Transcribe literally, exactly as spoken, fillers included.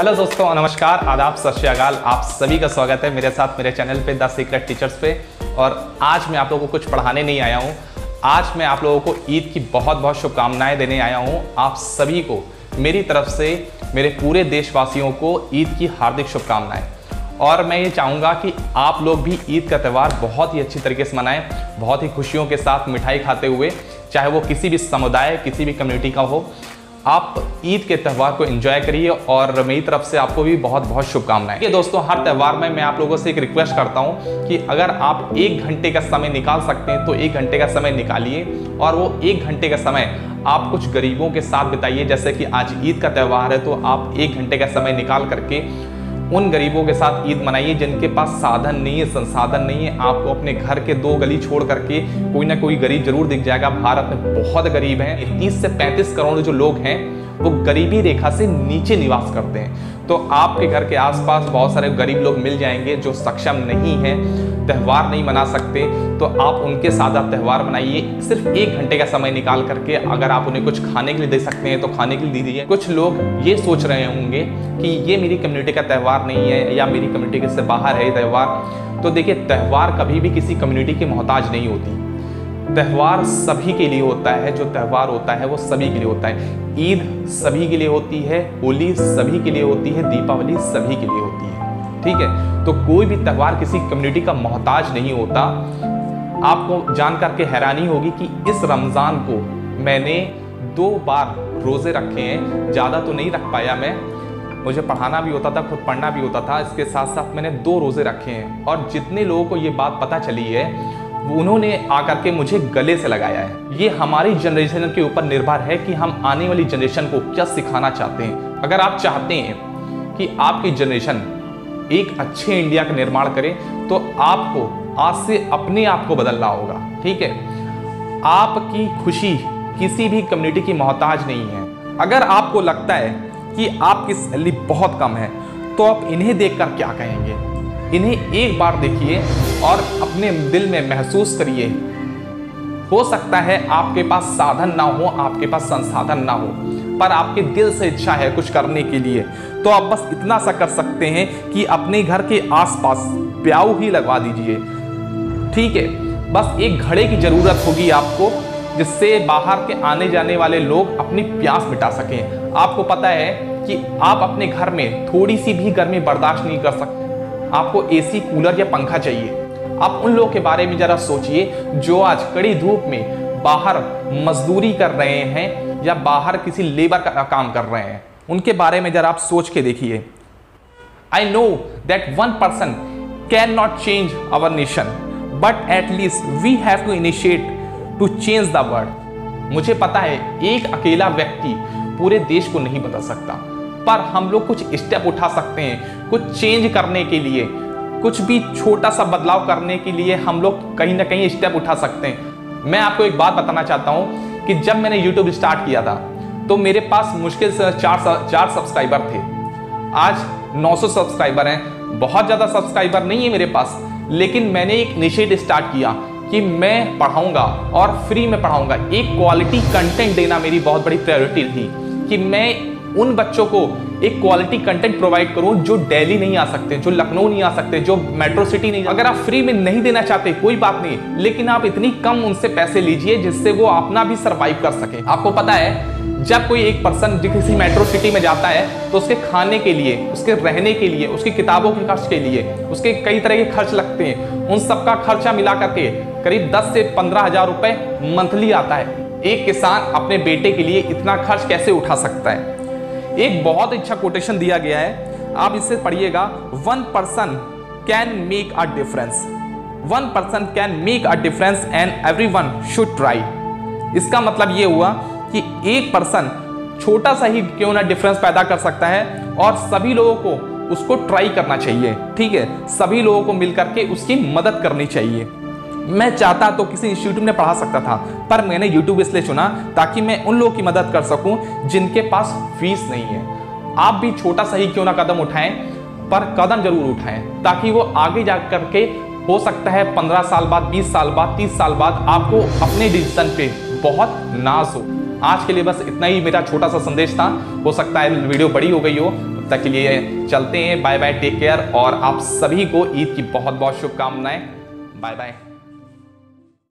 Hello दोस्तों, नमस्कार, आदाब, सत श्री अकाल। आप सभी का स्वागत है मेरे साथ मेरे चैनल पे द सीक्रेट टीचर्स पे। और आज मैं आप लोगों को कुछ पढ़ाने नहीं आया हूँ। आज मैं आप लोगों को ईद की बहुत बहुत शुभकामनाएं देने आया हूँ। आप सभी को मेरी तरफ से, मेरे पूरे देशवासियों को ईद की हार्दिक शुभकामनाएं। और मैं ये चाहूँगा कि आप लोग भी ईद का त्यौहार बहुत ही अच्छी तरीके से मनाएं, बहुत ही खुशियों के साथ मिठाई खाते हुए, चाहे वो किसी भी समुदाय, किसी भी कम्युनिटी का हो। आप ईद के त्यौहार को एंजॉय करिए और मेरी तरफ से आपको भी बहुत बहुत शुभकामनाएं। ये दोस्तों, हर त्यौहार में मैं आप लोगों से एक रिक्वेस्ट करता हूं कि अगर आप एक घंटे का समय निकाल सकते हैं तो एक घंटे का समय निकालिए और वो एक घंटे का समय आप कुछ गरीबों के साथ बिताइए। जैसे कि आज ईद का त्यौहार है तो आप एक घंटे का समय निकाल करके उन गरीबों के साथ ईद मनाइए जिनके पास साधन नहीं है, संसाधन नहीं है। आपको अपने घर के दो गली छोड़ करके कोई ना कोई गरीब जरूर दिख जाएगा। भारत में बहुत गरीब हैं, तीस से पैंतीस करोड़ जो लोग हैं वो गरीबी रेखा से नीचे निवास करते हैं। तो आपके घर के आसपास बहुत सारे गरीब लोग मिल जाएंगे जो सक्षम नहीं हैं, त्यौहार नहीं मना सकते, तो आप उनके साथ आप त्यौहार मनाइए। सिर्फ एक घंटे का समय निकाल करके अगर आप उन्हें कुछ खाने के लिए दे सकते हैं तो खाने के लिए दीजिए। कुछ लोग ये सोच रहे होंगे कि ये मेरी कम्युनिटी का त्यौहार नहीं है या मेरी कम्युनिटी से बाहर है त्यौहार। तो देखिए, त्यौहार कभी भी किसी कम्युनिटी की मोहताज नहीं होती। त्यौहार सभी के लिए होता है, जो त्यौहार होता है वो सभी के लिए होता है। ईद सभी के लिए होती है, होली सभी के लिए होती है, दीपावली सभी के लिए होती है। ठीक है, तो कोई भी त्यौहार किसी कम्युनिटी का मोहताज नहीं होता। आपको जान करके हैरानी होगी कि इस रमज़ान को मैंने दो बार रोज़े रखे हैं। ज़्यादा तो नहीं रख पाया मैं, मुझे पढ़ाना भी होता था, खुद पढ़ना भी होता था। इसके साथ साथ मैंने दो रोज़े रखे हैं और जितने लोगों को ये बात पता चली है उन्होंने आकर के मुझे गले से लगाया है। ये हमारी जनरेशन के ऊपर निर्भर है कि हम आने वाली जनरेशन को क्या सिखाना चाहते हैं। अगर आप चाहते हैं कि आपकी जनरेशन एक अच्छे इंडिया का निर्माण करे तो आपको आज से अपने आप को बदलना होगा। ठीक है, आपकी खुशी किसी भी कम्युनिटी की मोहताज नहीं है। अगर आपको लगता है कि आपकी सैलरी बहुत कम है तो आप इन्हें देखकर क्या कहेंगे? इन्हें एक बार देखिए और अपने दिल में महसूस करिए। हो सकता है आपके पास साधन ना हो, आपके पास संसाधन ना हो, पर आपके दिल से इच्छा है कुछ करने के लिए, तो आप बस इतना सा कर सकते हैं कि अपने घर के आसपास प्याऊ ही लगवा दीजिए। ठीक है, बस एक घड़े की जरूरत होगी आपको जिससे बाहर के आने जाने वाले लोग अपनी प्यास मिटा सकें। आपको पता है कि आप अपने घर में थोड़ी सी भी गर्मी बर्दाश्त नहीं कर सकते, आपको एसी, कूलर या पंखा चाहिए। आप उन लोगों के बारे में जरा सोचिए जो आज कड़ी धूप में बाहर मजदूरी कर रहे हैं या बाहर किसी लेबर का काम कर रहे हैं। उनके बारे में जरा आप सोच के देखिए। I know that one person can not change our nation, but at least we have to initiate to change the world. मुझे पता है एक अकेला व्यक्ति पूरे देश को नहीं बदल सकता, पर हम लोग कुछ स्टेप उठा सकते हैं। कुछ चेंज करने के लिए, कुछ भी छोटा सा बदलाव करने के लिए हम लोग कहीं ना कहीं स्टेप उठा सकते हैं। मैं आपको एक बात बताना चाहता हूं कि जब मैंने यूट्यूब स्टार्ट किया था तो मेरे पास मुश्किल से चार चार सब्सक्राइबर थे। आज नौ सौ सब्सक्राइबर हैं। बहुत ज़्यादा सब्सक्राइबर नहीं है मेरे पास, लेकिन मैंने एक इनिशिएटिव स्टार्ट किया कि मैं पढ़ाऊंगा और फ्री में पढ़ाऊंगा। एक क्वालिटी कंटेंट देना मेरी बहुत बड़ी प्रायोरिटी थी कि मैं उन बच्चों को एक क्वालिटी कंटेंट प्रोवाइड करूं जो दिल्ली नहीं आ सकते, जो लखनऊ नहीं आ सकते, जो मेट्रो सिटी नहीं। अगर आप फ्री में नहीं देना चाहते कोई बात नहीं, लेकिन आप इतनी कम उनसे पैसे लीजिए जिससे वो अपना भी सर्वाइव कर सके। आपको पता है जब कोई एक पर्सन किसी मेट्रो सिटी में जाता है तो उसके खाने के लिए, उसके रहने के लिए, उसकी किताबों के खर्च के लिए उसके कई तरह के खर्च लगते हैं। उन सबका खर्चा मिला करके करीब दस से पंद्रह हजार रुपए मंथली आता है। एक किसान अपने बेटे के लिए इतना खर्च कैसे उठा सकता है? एक बहुत अच्छा कोटेशन दिया गया है, आप इसे पढ़िएगा। One person can make a difference, one person can make a difference and everyone should try. इसका मतलब ये हुआ कि एक पर्सन छोटा सा ही क्यों ना डिफरेंस पैदा कर सकता है और सभी लोगों को उसको ट्राई करना चाहिए। ठीक है, सभी लोगों को मिलकर के उसकी मदद करनी चाहिए। मैं चाहता तो किसी इंस्टीट्यूट में पढ़ा सकता था, पर मैंने यूट्यूब इसलिए चुना ताकि मैं उन लोगों की मदद कर सकूं जिनके पास फीस नहीं है। आप भी छोटा सा ही क्यों ना कदम उठाएं, पर कदम जरूर उठाएं ताकि वो आगे जा करके हो सकता है पंद्रह साल बाद, बीस साल बाद, तीस साल बाद आपको अपने डिसीजन पे बहुत नाज हो। आज के लिए बस इतना ही मेरा छोटा सा संदेश था। हो सकता है वीडियो बड़ी हो गई हो, तब तक के लिए चलते हैं, बाय बाय, टेक केयर, और आप सभी को ईद की बहुत बहुत शुभकामनाएं। Bye bye.